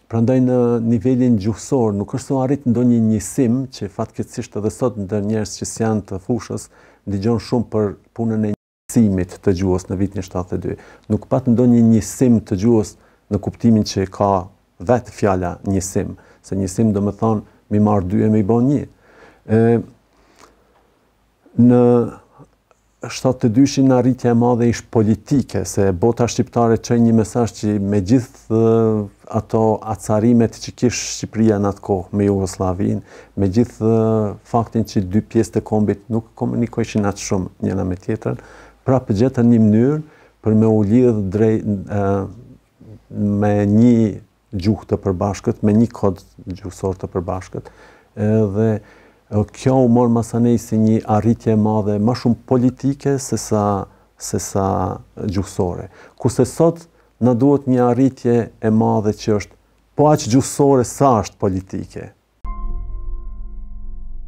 Prandaj në nivelin gjuhësor nuk është se u arrit ndonjë njësim që fatkeqësisht edhe sot ndër njerëz që janë të fushës dëgjon shumë për punën e njësimit të gjuhës në vitin 72. Nuk pat ndonjë njësim të gjuhës në kuptimin që ka vetë fjala njësim, se njësim do të thonë mi marr dy e mi bën një. Në 72-shin arritja e madhe ish politike, se bota shqiptare çoi një mesazh që me gjithë ato acarimet që kish Shqipëria në atë kohë me Jugosllavinë, me gjithë faktin që dy pjesë të kombit nuk komunikojshin aq shumë njëra me tjetrën, prapë gjetën një mënyrë për me u lidh drejt me një gjuhë të përbashkët, me një kod gjuhësor të përbashkët, dhe kjo u mor masanej si një arritje e madhe, më shumë politike se sa gjuhësore. Kurse sot na duhet një arritje e madhe që është po aq gjuhësore sa është politike.